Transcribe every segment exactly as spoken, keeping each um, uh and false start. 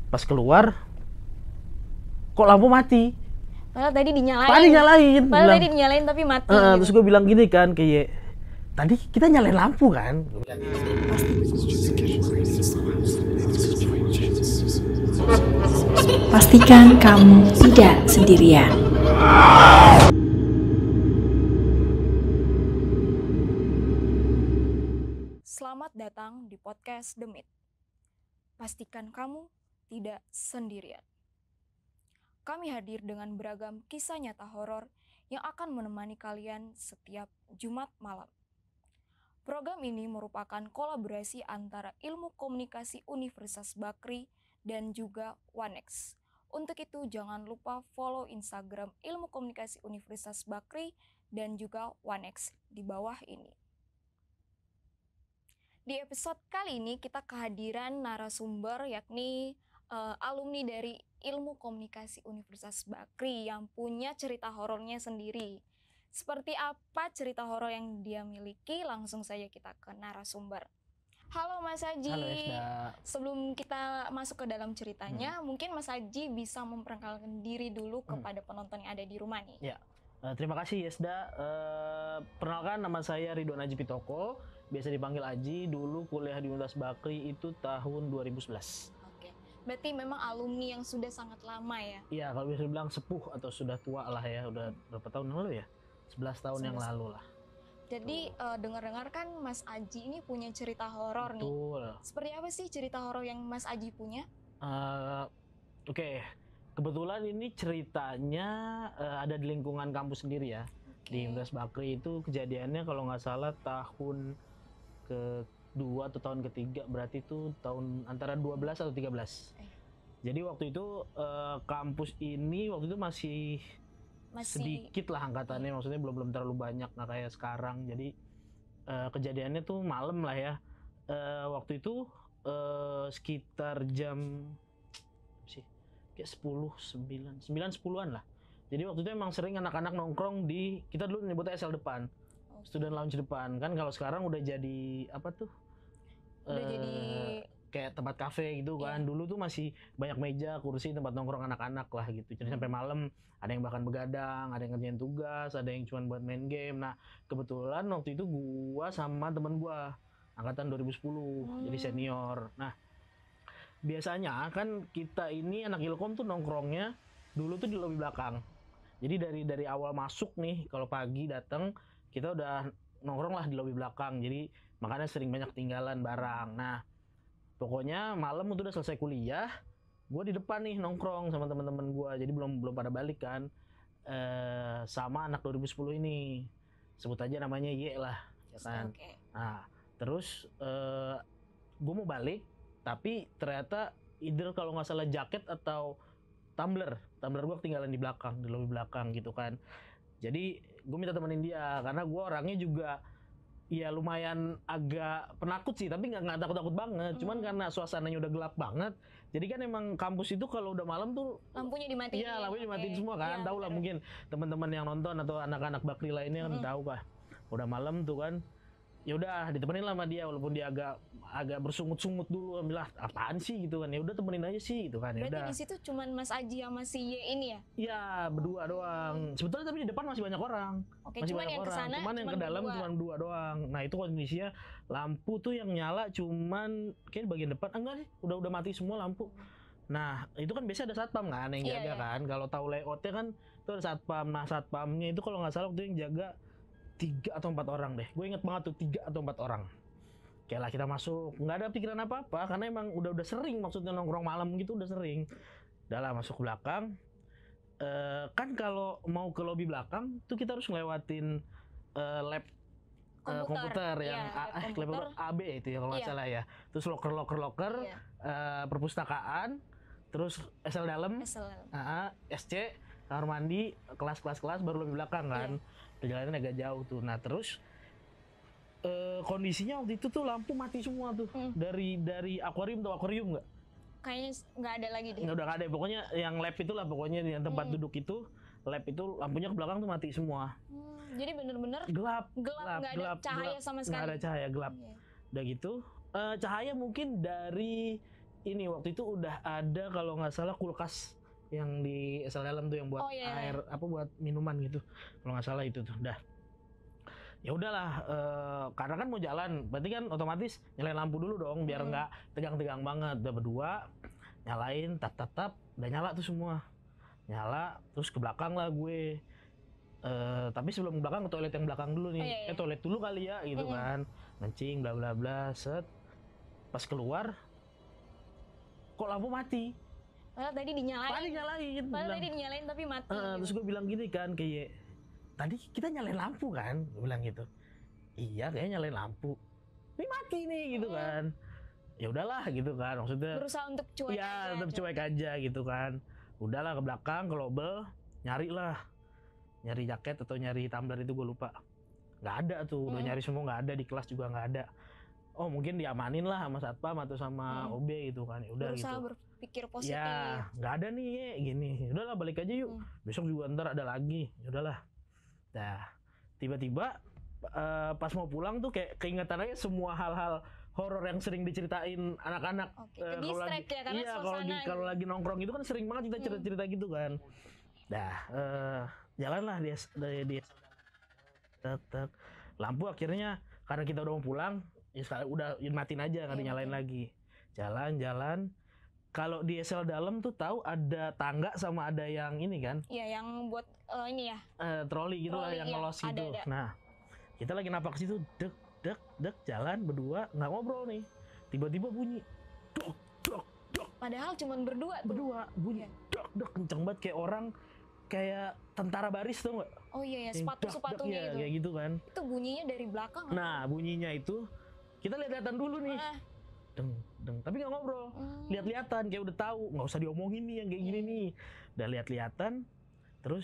Pas keluar, kok lampu mati? Padahal tadi dinyalain. Tadi nyalain. Padahal bilang, tadi dinyalain tapi mati. Uh, gitu. Terus gue bilang gini kan, kayak tadi kita nyalain lampu kan? Pastikan kamu tidak sendirian. Selamat datang di podcast The Myth. Pastikan kamu tidak sendirian. Kami hadir dengan beragam kisah nyata horor yang akan menemani kalian setiap Jumat malam. Program ini merupakan kolaborasi antara Ilmu Komunikasi Universitas Bakri dan juga OneX. Untuk itu jangan lupa follow Instagram Ilmu Komunikasi Universitas Bakri dan juga OneX di bawah ini. Di episode kali ini kita kehadiran narasumber yakni uh, alumni dari Ilmu Komunikasi Universitas Bakri yang punya cerita horornya sendiri. Seperti apa cerita horor yang dia miliki? Langsung saja kita ke narasumber. Halo Mas Haji. Halo Esda. Sebelum kita masuk ke dalam ceritanya, hmm. mungkin Mas Haji bisa memperkenalkan diri dulu hmm. kepada penonton yang ada di rumah nih. Ya, uh, terima kasih Yesda. Uh, perkenalkan, nama saya Ridwan Aji Pitoko, biasa dipanggil Aji. Dulu kuliah di Universitas Bakri itu tahun dua ribu sebelas. Berarti memang alumni yang sudah sangat lama ya? Iya, kalau bisa dibilang sepuh atau sudah tua lah ya. Udah berapa tahun yang lalu ya? sebelas tahun yang lalu lah. Jadi uh, dengar-dengar kan Mas Aji ini punya cerita horor nih. Betul. Seperti apa sih cerita horor yang Mas Aji punya? Uh, Oke, okay. Kebetulan ini ceritanya uh, ada di lingkungan kampus sendiri ya. Okay. Di Universitas Bakri itu kejadiannya kalau nggak salah tahun ke dua atau tahun ketiga, berarti itu tahun antara dua belas atau tiga belas. Eh. Jadi waktu itu uh, kampus ini waktu itu masih, masih sedikit lah angkatannya, iya. Maksudnya belum belum terlalu banyak, nggak kayak sekarang. Jadi uh, kejadiannya tuh malam lah ya. Uh, waktu itu uh, sekitar jam sih kayak sepuluh, sembilan, sembilan, sepuluhan lah. Jadi waktu itu emang sering anak-anak nongkrong di, kita dulu nyebutnya S L depan. Student lounge depan. Kan kalau sekarang udah jadi apa tuh? Udah uh, jadi kayak tempat kafe gitu kan. Iya. Dulu tuh masih banyak meja, kursi, tempat nongkrong anak-anak lah gitu. Jadi hmm. sampai malam ada yang bahkan begadang, ada yang ngerjain tugas, ada yang cuma buat main game. Nah, kebetulan waktu itu gua sama temen gua angkatan dua ribu sepuluh, hmm. jadi senior. Nah, biasanya kan kita ini anak Ilkom tuh nongkrongnya dulu tuh di lobi belakang. Jadi dari dari awal masuk nih, kalau pagi datang kita udah nongkrong lah di lobi belakang, jadi makanya sering banyak tinggalan barang. Nah, pokoknya malam udah selesai kuliah, gue di depan nih nongkrong sama teman-teman gue, jadi belum belum pada balik kan, eh, sama anak dua ribu sepuluh ini, sebut aja namanya Y lah, ya kan. Okay. Nah, terus eh, gue mau balik, tapi ternyata either kalau nggak salah jaket atau tumbler, tumbler gue ketinggalan di belakang, di lobi belakang gitu kan. Jadi gue minta temenin dia karena gue orangnya juga ya lumayan agak penakut sih, tapi nggak nggak takut-takut banget. Hmm. Cuman karena suasananya udah gelap banget, jadi kan emang kampus itu kalau udah malam tuh lampunya dimatiin. Iya, lampunya dimatiin okay. semua kan. Ya, tahu lah mungkin teman-teman yang nonton atau anak-anak Bakri lainnya kan hmm. tahu kah. Udah malam tuh kan, ya udah ditemenin lah sama dia walaupun dia agak agak bersungut-sungut dulu, ambil apaan sih gitu kan. Ya udah temenin aja sih gitu kan. Ya berarti di situ cuman Mas Aji sama si Y ini ya? Iya, berdua doang. Sebetulnya tapi di depan masih banyak orang. Oke, masih cuman banyak yang orang. Kesana, cuman yang cuman ke dalam berdua. cuma dua doang. Nah, itu kondisinya lampu tuh yang nyala cuman kayak di bagian depan. Enggak sih, udah udah mati semua lampu. Nah, itu kan biasanya ada satpam kan yang jaga iya, iya. kan. Kalau tahu layoutnya kan itu ada satpam. Nah, satpamnya itu kalau nggak salah waktu yang jaga tiga atau empat orang deh. Gue inget banget tuh tiga atau empat orang. Kayak lah kita masuk, nggak ada pikiran apa-apa karena emang udah udah sering, maksudnya nongkrong malam gitu udah sering. Udah lah masuk ke belakang. Uh, kan kalau mau ke lobi belakang tuh kita harus ngelewatin uh, lab komputer, uh, komputer yang ya, A, eh, komputer A B itu ya kalau nggak iya. salah ya. Terus loker loker loker, iya. uh, perpustakaan, terus S L dalam, S L. Uh, S C, kamar mandi, kelas-kelas kelas baru lobi belakang kan. Iya. Perjalanan agak jauh tuh. Nah terus uh, kondisinya waktu itu tuh lampu mati semua tuh hmm. dari dari akuarium tuh akuarium nggak? Kayaknya nggak ada lagi deh. Nggak udah nggak ada. Pokoknya yang lab itu lah, pokoknya yang tempat hmm. duduk itu lab itu lampunya ke belakang tuh mati semua. Hmm, jadi bener-bener gelap, gelap, nggak ada gelap, cahaya gelap, sama sekali. Nggak ada cahaya, gelap. Yeah. Udah gitu, uh, cahaya mungkin dari ini waktu itu udah ada kalau nggak salah kulkas yang di sel dalam tuh yang buat Oh, iya. air apa buat minuman gitu. Kalau nggak salah itu tuh. Dah. Ya udahlah, eh, karena kan mau jalan, berarti kan otomatis nyalain lampu dulu dong biar Hmm. nggak tegang-tegang banget. Udah berdua nyalain, tap tap tap, udah nyala tuh semua. Nyala, terus ke belakang lah gue. Eh, tapi sebelum ke belakang ke toilet yang belakang dulu nih. Oh, iya, iya. Eh toilet dulu kali ya gitu Mm-mm. kan. Kencing bla bla bla, set. Pas keluar kok lampu mati. Padahal tadi dinyalain. Tadi nyalain. Padahal bilang. tadi dinyalain tapi mati. Eh, gitu. terus gue bilang gini kan kayak tadi kita nyalain lampu kan, gue bilang gitu. Iya kayaknya nyalain lampu. Ini mati nih gitu Mm. kan. Ya udahlah gitu kan maksudnya. Berusaha untuk cuek Iya aja. tetap cuek aja gitu kan. Udahlah ke belakang ke lobel nyari lah. Nyari jaket atau nyari tumbler itu gue lupa. Nggak ada tuh, udah Mm. nyari semua nggak ada, di kelas juga nggak ada. Oh mungkin diamanin lah sama satpam atau sama Mm. O B gitu kan. Ya udah Berusaha gitu. berpikir positif. Ya nggak ada nih Ye, gini. Udahlah balik aja yuk. Hmm. Besok juga ntar ada lagi. Ya udahlah. Nah tiba-tiba eh, pas mau pulang tuh kayak keingetan aja semua hal-hal horor yang sering diceritain anak-anak. Oke, Eh, ke kalau lagi, distract ya karena iya kalau suasana. lagi kalau gitu. lagi nongkrong itu kan sering banget kita Hmm. cerita-cerita gitu kan. Dah eh, jalanlah dia dari dia tek, tek. Lampu akhirnya karena kita udah mau pulang ya sekali udah matiin aja nggak Iya, dinyalain matiin. lagi. Jalan-jalan. Kalau di sel dalam tuh tahu ada tangga sama ada yang ini kan Iya, yang buat eh, ini ya. eh, troli gitu lah Troli, yang iya. ngelos Ada, gitu. ada. Nah kita lagi napak ke situ dek dek dek jalan berdua nggak ngobrol nih. Tiba-tiba bunyi dok dok dok Padahal cuman berdua tuh. berdua bunyi Iya. dok dok kenceng banget kayak orang kayak tentara baris tuh nggak? Oh iya ya, Yang dok, dok, sepatu-sepatunya ya, itu. kayak gitu kan. Itu bunyinya dari belakang. Nah bunyinya itu kita lihat-lihatan dulu nih. Ah, Deng deng tapi nggak ngobrol. hmm. Lihat-lihatan kayak udah tahu nggak usah diomongin nih yang kayak gini nih. Udah lihat-lihatan terus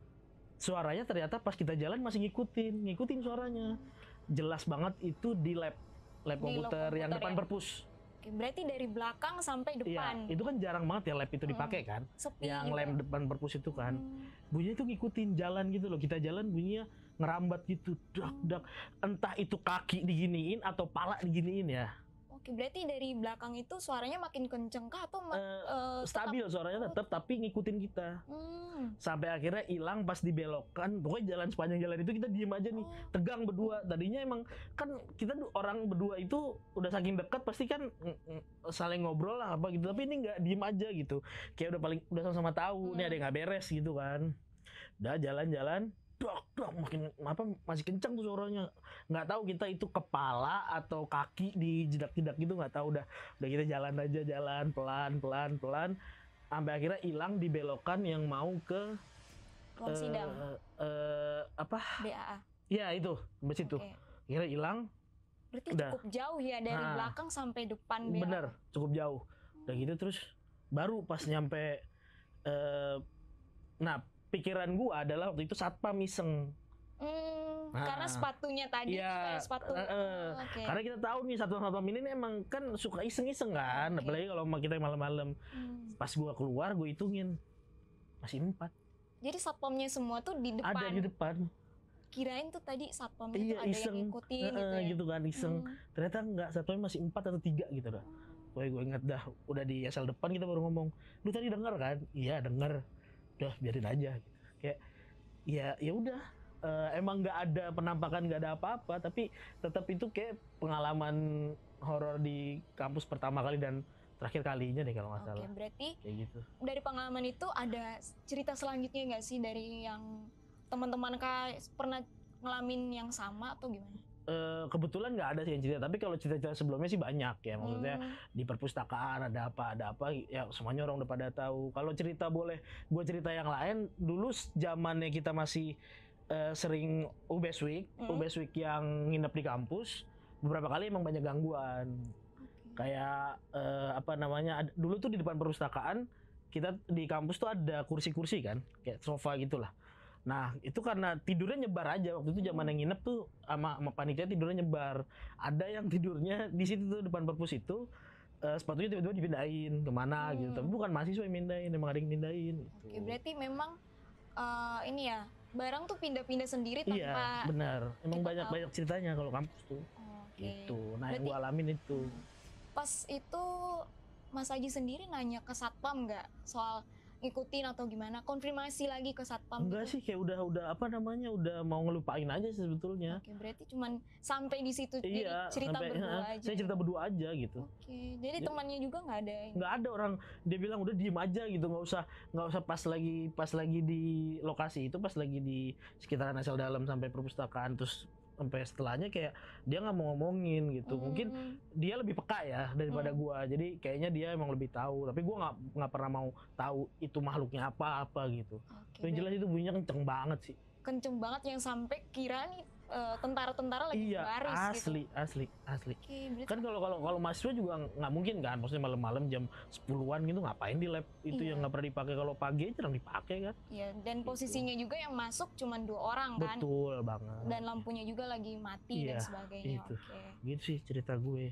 suaranya ternyata pas kita jalan masih ngikutin ngikutin suaranya jelas banget itu di lab lab Di lab komputer yang komputer depan ya? perpus. Oke, berarti dari belakang sampai Iya depan. itu kan jarang banget ya lab itu Hmm. dipakai kan. Sepi. Yang gitu. lab depan perpus itu kan Hmm. bunyinya itu ngikutin jalan gitu loh, kita jalan bunyinya ngerambat gitu dak dak entah itu kaki diginiin atau pala diginiin ya. Oke, berarti dari belakang itu suaranya makin kenceng kah atau ma- Eh, eh, tetap- stabil suaranya tetap tapi ngikutin kita Hmm. sampai akhirnya hilang pas dibelokkan. Pokoknya jalan sepanjang jalan itu kita diem aja nih Oh. tegang berdua. Tadinya emang kan kita du- orang berdua itu udah saking dekat pasti kan mm, mm, saling ngobrol lah apa gitu, tapi ini nggak diem aja gitu kayak udah paling udah sama-sama tahu nih Hmm. ada yang nggak beres gitu kan. Udah jalan-jalan dok dok makin apa masih kencang tuh suaranya, nggak tahu kita itu kepala atau kaki di jedak-jedak gitu nggak tahu. Udah udah kita jalan aja jalan pelan pelan pelan sampai akhirnya hilang di belokan yang mau ke Ruang sidang. eh, eh, apa B A A. ya itu sampai situ Oke. akhirnya hilang. Berarti Udah. cukup jauh ya dari Nah. belakang sampai depan B A A. Bener cukup jauh udah gitu terus baru pas nyampe eh, nah pikiran gua adalah waktu itu satpam iseng. Hmm, Nah. karena sepatunya tadi Iya, kayak sepatu. eh, eh. Oh, oke. Karena kita tahu nih satpam-satpam ini nih emang kan suka iseng-iseng kan, Oke. apalagi kalau sama kita malam-malam. Hmm. Pas gua keluar, gue hitungin masih empat. Jadi satpamnya semua tuh di depan. Ada di depan. Kirain tuh tadi satpamnya Iya, tuh ada iseng. yang ngikutin Eh, gitu eh, ya. gitu kan iseng. Hmm. Ternyata enggak, satpamnya masih empat atau tiga gitu dah. Pokoknya gue inget dah, udah di sel depan kita baru ngomong, lu tadi denger kan? Iya denger. Udah biarin aja. Gitu. Kayak ya ya udah. Eh, emang nggak ada penampakan, nggak ada apa-apa, tapi tetap itu kayak pengalaman horor di kampus pertama kali dan terakhir kalinya deh kalau nggak Oke, salah. berarti Kayak gitu. dari pengalaman itu ada cerita selanjutnya nggak sih dari yang teman-teman kak pernah ngalamin yang sama atau gimana? Eh, kebetulan nggak ada sih yang cerita, tapi kalau cerita-cerita sebelumnya sih banyak ya. Maksudnya Hmm. di perpustakaan ada apa ada apa ya semuanya orang udah pada tahu. Kalau cerita boleh gue cerita yang lain. Dulu zamannya kita masih eh, sering U B S Week, Hmm. U B S Week yang nginep di kampus, beberapa kali emang banyak gangguan. Kayak eh, apa namanya? ad- Dulu tuh di depan perpustakaan kita di kampus tuh ada kursi-kursi kan, kayak sofa gitulah. Nah itu karena tidurnya nyebar aja waktu itu zaman yang nginep tuh sama, sama panitia tidurnya nyebar. Ada yang tidurnya di situ tuh depan perpus itu eh, sepatunya tiba-tiba dipindahin kemana gitu. Hmm. Tapi bukan mahasiswa yang mindahin, emang ada yang mindahin. Gitu. Oke, berarti memang eh, ini ya barang tuh pindah-pindah sendiri Iya tanpa. benar. Emang kita banyak-banyak ceritanya kalau kampus tuh. Oke. Gitu. Nah yang Berarti- gua alamin itu. Pas itu Mas Aji sendiri nanya ke satpam nggak soal ngikutin atau gimana, konfirmasi lagi ke satpam? Enggak gitu? sih, kayak udah udah apa namanya udah mau ngelupain aja sih sebetulnya. Oke, berarti cuman sampai di situ Iya, jadi cerita sampai, berdua heeh, aja. saya cerita berdua aja gitu. Oke, jadi Jadi- temannya juga nggak ada yang Nggak ada orang, dia bilang udah diem aja gitu, nggak usah nggak usah pas lagi pas lagi di lokasi itu, pas lagi di sekitaran Asal Dalam sampai perpustakaan, terus sampai setelahnya kayak dia nggak mau ngomongin gitu. Mungkin Hmm, dia lebih peka ya daripada Hmm. gua, jadi kayaknya dia emang lebih tahu, tapi gua nggak nggak pernah mau tahu itu makhluknya apa apa gitu. oke, Yang jelas itu bunyinya kenceng banget sih. kenceng banget yang sampai kira nih eh, tentara-tentara lagi Iya, baris asli gitu. asli asli. Oke, berarti Kan kalau kalau kalau mahasiswa juga nggak mungkin kan, maksudnya malam-malam jam sepuluhan gitu ngapain di lab itu Iya. yang nggak pernah dipakai. Kalau pagi jarang dipakai kan. ya, dan Gitu. posisinya juga yang masuk cuma dua orang kan, Betul banget. dan lampunya juga lagi mati dan Iya, sebagainya. itu. Oke. Gitu sih cerita gue.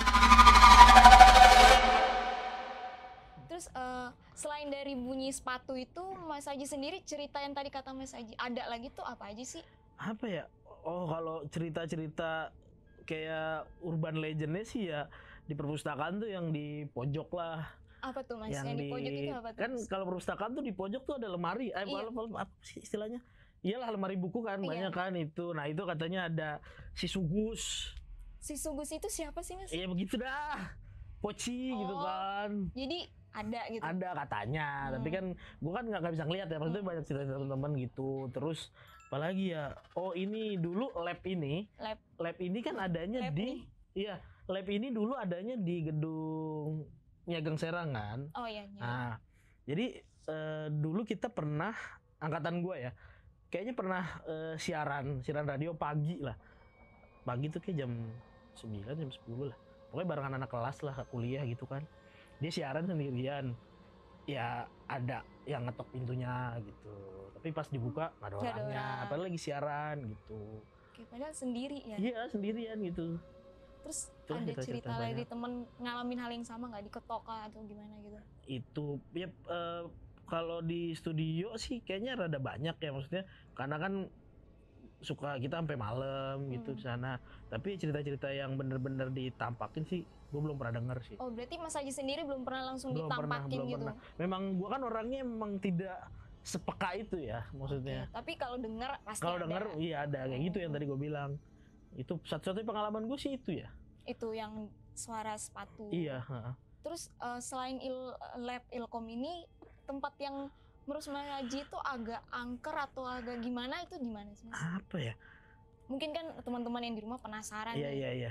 Terus eh, selain dari bunyi sepatu itu, Mas Aji sendiri cerita yang tadi kata Mas Aji ada lagi tuh apa aja sih? Apa ya? Oh, kalau cerita-cerita kayak urban legendnya sih ya di perpustakaan tuh yang di pojok lah. Apa tuh Mas? yang Yang, di pojok itu apa tuh? kan kalau perpustakaan tuh di pojok tuh ada lemari. Eh, Iya. apa, apa sih istilahnya? Iyalah lemari buku kan, Iya. banyak kan itu. Nah, itu katanya ada si Sugus. Si Sugus itu siapa sih Mas? Iya begitu dah. Poci gitu Oh. kan. Jadi ada gitu. Ada katanya, Hmm. tapi kan gua kan nggak nggak bisa ngeliat ya, maksudnya Hmm. banyak cerita teman-teman gitu. Terus apalagi ya, oh ini dulu lab ini, Lab. lab ini kan adanya Lab di, iya lab ini dulu adanya di gedung Niagang Serang kan. Oh iya. iya. Nah, jadi eh, dulu kita pernah, angkatan gua ya, kayaknya pernah eh, siaran, siaran radio pagi lah. Pagi tuh kayak jam sembilan, jam sepuluh lah. Pokoknya barengan anak kelas lah, kuliah gitu kan. Dia siaran sendirian. Ya ada yang ngetok pintunya gitu. Tapi pas dibuka nggak ada Nggak ada orangnya. orang. Padahal lagi siaran gitu. Oke, padahal sendiri ya. Iya sendirian gitu. Terus Tuh, ada cerita-cerita cerita lagi banyak. temen ngalamin hal yang sama nggak, diketok kah atau gimana gitu? Itu ya eh, kalau di studio sih kayaknya rada banyak ya, maksudnya karena kan suka kita sampai malam gitu Hmm. di sana. Tapi cerita-cerita yang bener-bener ditampakin sih gue belum pernah denger sih. Oh, berarti Mas Aji sendiri belum pernah langsung Belum pernah, ditampakin belum gitu? pernah. Memang gua kan orangnya memang tidak sepeka itu ya, maksudnya. Oke, tapi kalau dengar pasti Kalau ada. denger iya ada kayak gitu yang tadi gue bilang. Itu satu-satunya pengalaman gue sih itu ya. Itu yang suara sepatu. Iya, heeh. Terus eh, selain il, lab Ilkom ini, tempat yang menurut Mas Aji itu agak angker atau agak gimana, itu di mana sih Mas? Apa ya? Mungkin kan teman-teman yang di rumah penasaran. Iya, nih. iya, iya.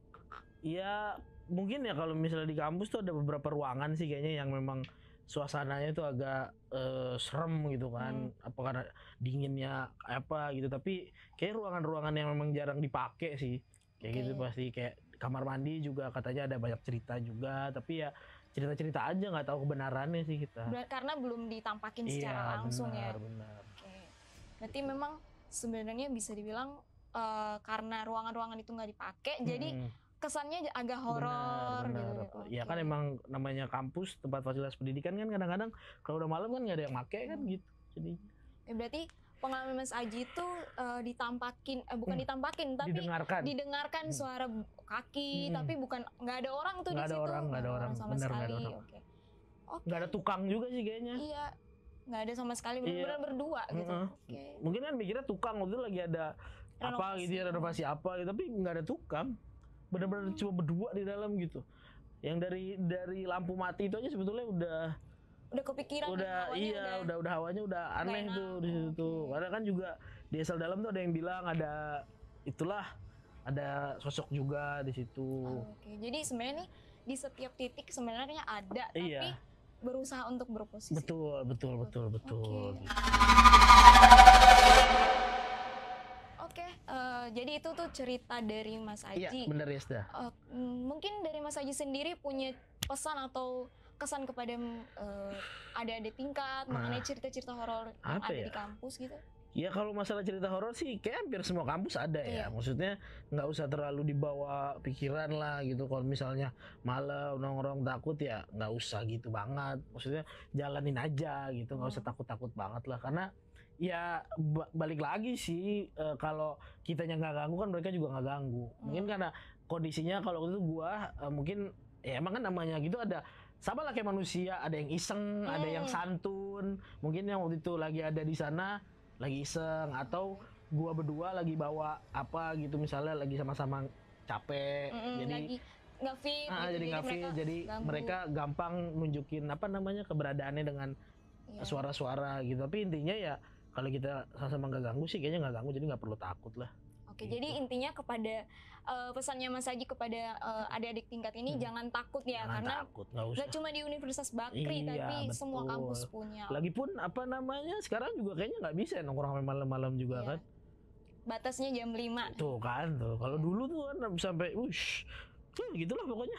Ya mungkin ya kalau misalnya di kampus tuh ada beberapa ruangan sih kayaknya yang memang suasananya itu agak eh, serem gitu kan. Hmm. Apa karena dinginnya apa gitu, tapi kayak ruangan-ruangan yang memang jarang dipakai sih. Kayak gitu Oke. pasti, kayak kamar mandi juga katanya ada banyak cerita juga, tapi ya cerita-cerita aja, nggak tahu kebenarannya sih kita. Ber- karena belum ditampakin secara Iya, langsung benar, ya. benar. Oke. Berarti memang sebenarnya bisa dibilang eh, karena ruangan-ruangan itu nggak dipakai, jadi Mm-mm. kesannya agak horor Benar, gitu. benar. Ya Oke. kan emang namanya kampus, tempat fasilitas pendidikan kan kadang-kadang kalau udah malam kan nggak ada yang make kan gitu. Jadi Ya, berarti pengalaman Mas Aji itu eh, ditampakin, eh, bukan Hmm. ditampakin, tapi didengarkan. didengarkan Hmm. suara kaki, Hmm. tapi bukan, nggak ada orang tuh Nggak di ada situ. orang, nggak ada orang. sama Benar, sekali. nggak ada orang. Oke. Oke. Nggak ada tukang juga sih kayaknya. Iya, nggak ada sama sekali, Iya. benar-benar berdua gitu. Heeh. Oke. Mungkin kan mikirnya tukang waktu itu lagi ada apa Renovasi. gitu ya, renovasi apa gitu, tapi nggak ada tukang. Benar-benar Hmm. cuma berdua di dalam gitu. Yang dari dari lampu mati itu aja sebetulnya udah Udah kepikiran nih, udah hawanya iya udah udah hawanya udah aneh enak. tuh di situ tuh. Oke. Karena kan juga di Asal Dalam tuh ada yang bilang ada itulah ada sosok juga di situ. Oke, jadi sebenarnya nih di setiap titik sebenarnya ada, Iya. tapi berusaha untuk berposisi. Betul, betul, betul, betul. Oke. Oke, eh, jadi itu tuh cerita dari Mas Iya, Aji. bener ya, Sda. Eh, mm, mungkin dari Mas Aji sendiri punya pesan atau kesan kepada eh, adik-adik tingkat Nah, mengenai cerita-cerita horor yang apa ada ya? di kampus gitu? Ya kalau masalah cerita horor sih kayak hampir semua kampus ada ya. Iya. Maksudnya nggak usah terlalu dibawa pikiran lah gitu. Kalau misalnya malam nongkrong takut ya nggak usah gitu banget. Maksudnya jalanin aja gitu, nggak usah Hmm. takut-takut banget lah. Karena ya ba- balik lagi sih eh, kalau kitanya nggak ganggu kan mereka juga nggak ganggu. Mungkin Hmm. karena kondisinya kalau waktu itu gua eh, mungkin ya emang kan namanya gitu ada sama lah kayak manusia, ada yang iseng, Hmm. ada yang santun. Mungkin yang waktu itu lagi ada di sana lagi iseng, atau gua berdua lagi bawa apa gitu, misalnya lagi sama-sama capek, Mm-mm, jadi lagi nggak fit ah, gitu, jadi nggak fit, mereka jadi ganggu. mereka gampang nunjukin apa namanya keberadaannya dengan Iya. suara-suara gitu. Tapi intinya ya kalau kita sama-sama nggak ganggu sih kayaknya nggak ganggu, jadi nggak perlu takut lah. Oke, Gitu. jadi intinya kepada uh, pesannya Mas Haji kepada uh, adik-adik tingkat ini Hmm. jangan takut ya, Jangan karena takut, nggak usah. nggak cuma di Universitas Bakri Iya, tapi betul. semua kampus punya. Lagipun apa namanya sekarang juga kayaknya nggak bisa ya nongkrong sampai malam-malam juga Iya. kan. Batasnya jam lima. Tuh kan tuh. Kalau dulu tuh kan sampai wush. Tuh gitulah pokoknya.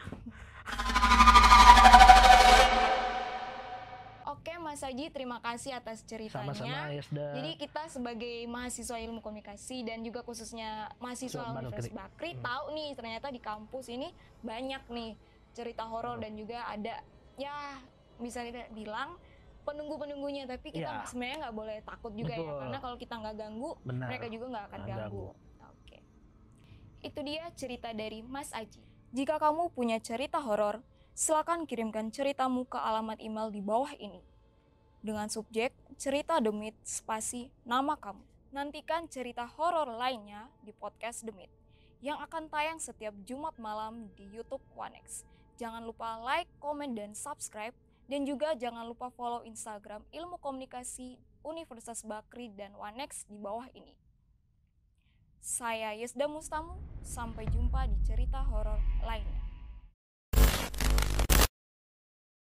Oke Mas Haji, terima kasih atas ceritanya. Sama-sama Yesda. Jadi kita sebagai mahasiswa ilmu komunikasi dan juga khususnya mahasiswa Mahasiswa Universitas Bakri Hmm. tahu nih ternyata di kampus ini banyak nih cerita horor Hmm. dan juga ada ya bisa kita bilang penunggu-penunggunya, tapi kita Ya. sebenarnya nggak boleh takut juga ya, Betul. karena kalau kita nggak ganggu Benar. mereka juga nggak akan Nggak ganggu. Oke, itu dia cerita dari Mas Aji. Jika kamu punya cerita horor, silakan kirimkan ceritamu ke alamat email di bawah ini dengan subjek cerita Demit spasi nama kamu. Nantikan cerita horor lainnya di podcast Demit yang akan tayang setiap Jumat malam di YouTube Onex. Jangan lupa like, komen, dan subscribe. Dan juga jangan lupa follow Instagram Ilmu Komunikasi Universitas Bakri dan Onex di bawah ini. Saya Yesda Mustamu, sampai jumpa di cerita horor lainnya.